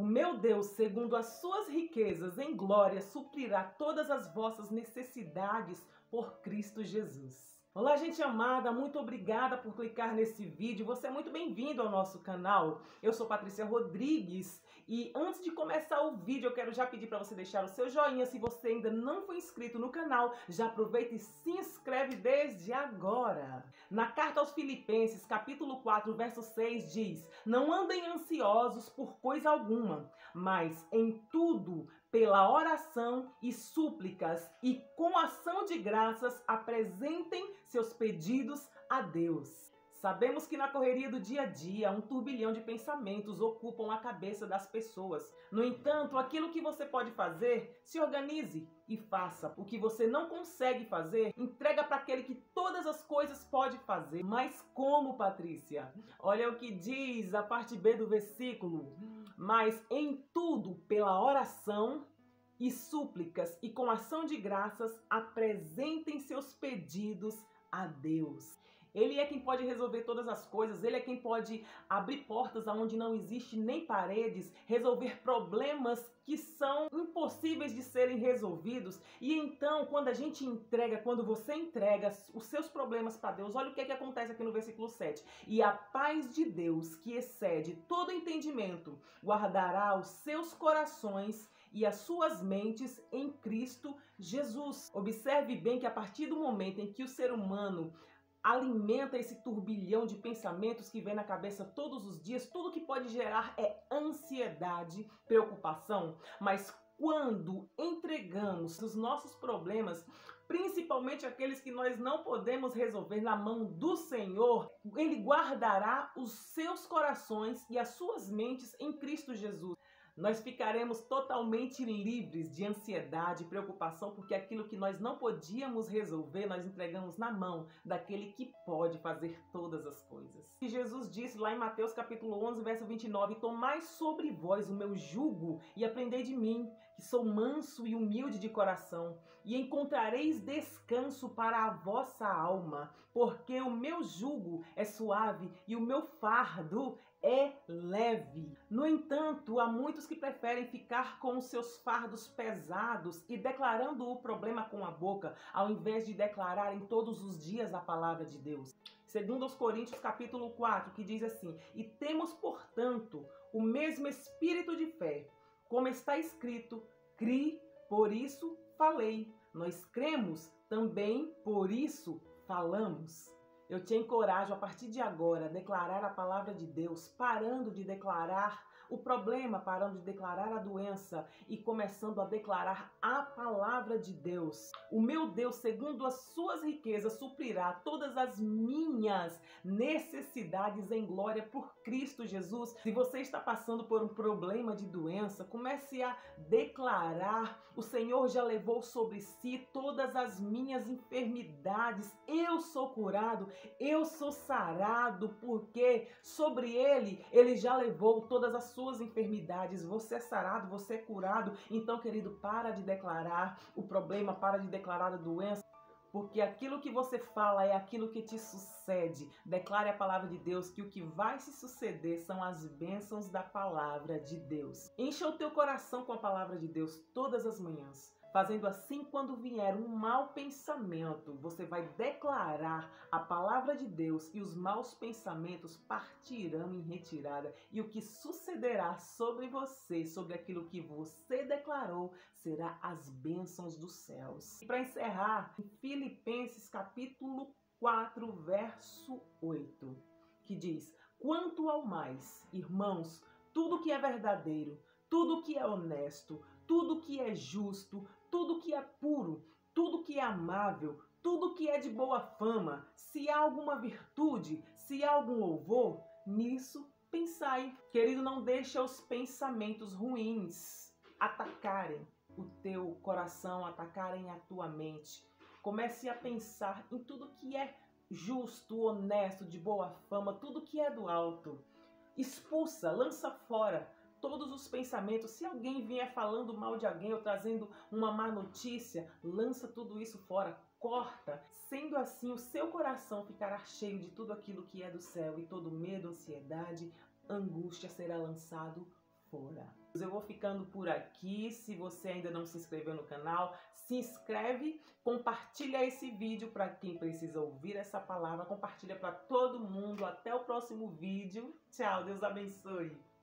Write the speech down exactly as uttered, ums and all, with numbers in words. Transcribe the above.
meu Deus, segundo as suas riquezas em glória, suprirá todas as vossas necessidades por Cristo Jesus. Olá, gente amada, muito obrigada por clicar nesse vídeo. Você é muito bem-vindo ao nosso canal. Eu sou Patrícia Rodrigues e antes de começar o vídeo, eu quero já pedir para você deixar o seu joinha. Se você ainda não foi inscrito no canal, já aproveita e se inscreve desde agora. Na carta aos Filipenses, capítulo quatro, verso seis, diz: não andem ansiosos por coisa alguma, mas em tudo, pela oração e súplicas e com ação de graças, apresentem seus pedidos a Deus. Sabemos que na correria do dia a dia, um turbilhão de pensamentos ocupam a cabeça das pessoas. No entanto, aquilo que você pode fazer, se organize e faça. O que você não consegue fazer, entrega para aquele que todas as coisas pode fazer. Mas como, Patrícia? Olha o que diz a parte B do versículo. Mas em tudo, pela oração e súplicas e com ação de graças, apresentem seus pedidos a Deus. Ele é quem pode resolver todas as coisas, ele é quem pode abrir portas aonde não existe nem paredes, resolver problemas que são impossíveis de serem resolvidos. E então, quando a gente entrega, quando você entrega os seus problemas para Deus, olha o que é que acontece aqui no versículo sete. E a paz de Deus, que excede todo entendimento, guardará os seus corações e as suas mentes em Cristo Jesus. Observe bem que a partir do momento em que o ser humano alimenta esse turbilhão de pensamentos que vem na cabeça todos os dias, tudo que pode gerar é ansiedade, preocupação. Mas quando entregamos os nossos problemas, principalmente aqueles que nós não podemos resolver, na mão do Senhor, Ele guardará os seus corações e as suas mentes em Cristo Jesus. Nós ficaremos totalmente livres de ansiedade e preocupação, porque aquilo que nós não podíamos resolver, nós entregamos na mão daquele que pode fazer todas as coisas. E Jesus disse lá em Mateus capítulo onze, verso vinte e nove, tomai sobre vós o meu jugo e aprendei de mim, que sou manso e humilde de coração, e encontrareis descanso para a vossa alma, porque o meu jugo é suave e o meu fardo é leve. No entanto, há muitos que preferem ficar com os seus fardos pesados e declarando o problema com a boca, ao invés de declararem todos os dias a palavra de Deus. Segundo aos Coríntios capítulo quatro, que diz assim: e temos, portanto, o mesmo espírito de fé, como está escrito, cri, por isso falei. Nós cremos também, por isso falamos. Eu te encorajo a partir de agora a declarar a palavra de Deus, parando de declarar o problema, parando de declarar a doença e começando a declarar a palavra de Deus. O meu Deus, segundo as suas riquezas, suprirá todas as minhas necessidades em glória por Cristo Jesus. Se você está passando por um problema de doença, comece a declarar: o Senhor já levou sobre si todas as minhas enfermidades. Eu sou curado. Eu sou sarado, porque sobre ele, ele já levou todas as suas enfermidades. Você é sarado, você é curado. Então, querido, para de declarar o problema, para de declarar a doença, porque aquilo que você fala é aquilo que te sucede. Declare a palavra de Deus, que o que vai se suceder são as bênçãos da palavra de Deus. Encha o teu coração com a palavra de Deus todas as manhãs. Fazendo assim, quando vier um mau pensamento, você vai declarar a palavra de Deus e os maus pensamentos partirão em retirada. E o que sucederá sobre você, sobre aquilo que você declarou, será as bênçãos dos céus. E para encerrar, em Filipenses capítulo quatro, verso oito, que diz: quanto ao mais, irmãos, tudo que é verdadeiro, tudo que é honesto, tudo que é justo, tudo que é puro, tudo que é amável, tudo que é de boa fama, se há alguma virtude, se há algum louvor, nisso pensai. Querido, não deixa os pensamentos ruins atacarem o teu coração, atacarem a tua mente. Comece a pensar em tudo que é justo, honesto, de boa fama, tudo que é do alto. Expulsa, lança fora todos os pensamentos. Se alguém vier falando mal de alguém ou trazendo uma má notícia, lança tudo isso fora, corta. Sendo assim, o seu coração ficará cheio de tudo aquilo que é do céu, e todo medo, ansiedade, angústia será lançado fora. Eu vou ficando por aqui. Se você ainda não se inscreveu no canal, se inscreve, compartilha esse vídeo para quem precisa ouvir essa palavra, compartilha para todo mundo. Até o próximo vídeo. Tchau, Deus abençoe.